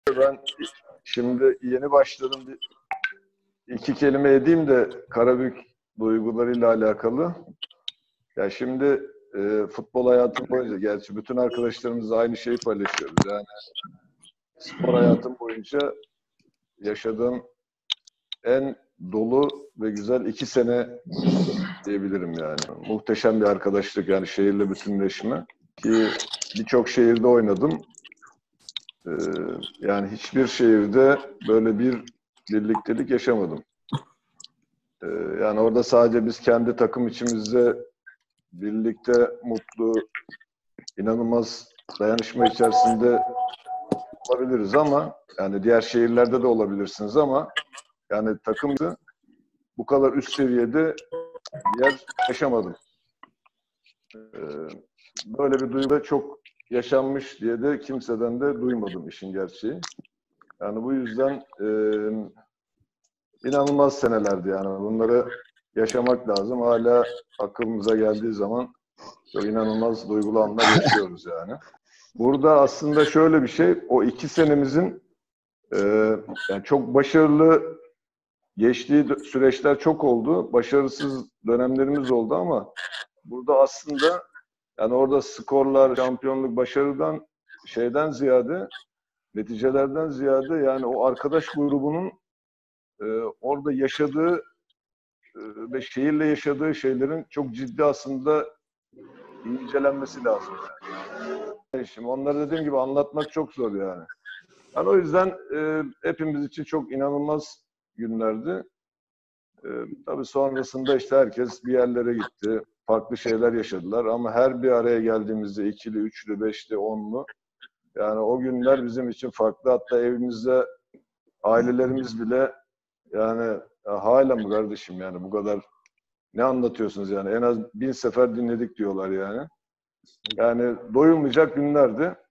Ben şimdi yeni başladım. İki kelime edeyim de Karabük duygularıyla alakalı. Ya şimdi futbol hayatım boyunca, gerçi bütün arkadaşlarımızla aynı şeyi paylaşıyoruz. Yani spor hayatım boyunca yaşadığım en dolu ve güzel 2 sene diyebilirim yani. Muhteşem bir arkadaşlık, yani şehirle bütünleşme. Ki birçok şehirde oynadım. Yani hiçbir şehirde böyle bir birliktelik yaşamadım. Yani orada sadece biz kendi takım içimizde birlikte, mutlu, inanılmaz dayanışma içerisinde olabiliriz ama yani diğer şehirlerde de olabilirsiniz ama yani takımda bu kadar üst seviyede bir yer yaşamadım. Böyle bir duygu da çok yaşanmış diye de kimseden de duymadım, işin gerçeği. Yani bu yüzden inanılmaz senelerdi yani. Bunları yaşamak lazım. Hala aklımıza geldiği zaman çok inanılmaz duygulu anlar yaşıyoruz yani. Burada aslında şöyle bir şey, o 2 senemizin yani çok başarılı geçtiği süreçler çok oldu. Başarısız dönemlerimiz oldu ama burada aslında yani orada skorlar, şampiyonluk, başarıdan şeyden ziyade, neticelerden ziyade yani o arkadaş grubunun orada yaşadığı ve şehirle yaşadığı şeylerin çok ciddi aslında incelenmesi lazım yani. Şimdi onları dediğim gibi anlatmak çok zor yani. Yani o yüzden hepimiz için çok inanılmaz günlerdi. Tabii sonrasında işte herkes bir yerlere gitti. Farklı şeyler yaşadılar ama her bir araya geldiğimizde ikili, üçlü, beşli, onlu yani o günler bizim için farklı. Hatta evimizde ailelerimiz bile yani ya hala mı kardeşim yani bu kadar ne anlatıyorsunuz yani en az 1000 sefer dinledik diyorlar yani. Yani doyulmayacak günlerdi.